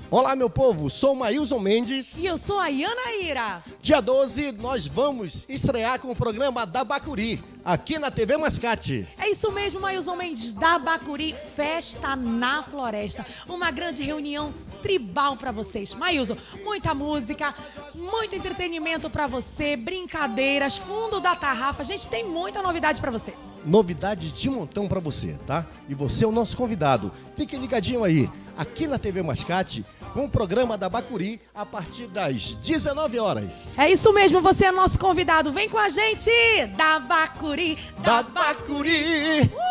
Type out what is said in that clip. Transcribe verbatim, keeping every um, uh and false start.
Olá, meu povo, sou o Maílson Mendes. E eu sou a Yanaíra. Dia doze, nós vamos estrear com o programa da Bacuri, aqui na T V Mascate. É isso mesmo, Maílson Mendes, da Bacuri, Festa na Floresta. Uma grande reunião tribal pra vocês. Maílson, muita música, muito entretenimento pra você, brincadeiras, fundo da tarrafa. A gente tem muita novidade pra você. Novidade de montão pra você, tá? E você é o nosso convidado. Fique ligadinho aí, aqui na T V Mascate, com o programa da Bacuri, a partir das dezenove horas. É isso mesmo, você é nosso convidado. Vem com a gente, da Bacuri, Da, da Bacuri! Uh!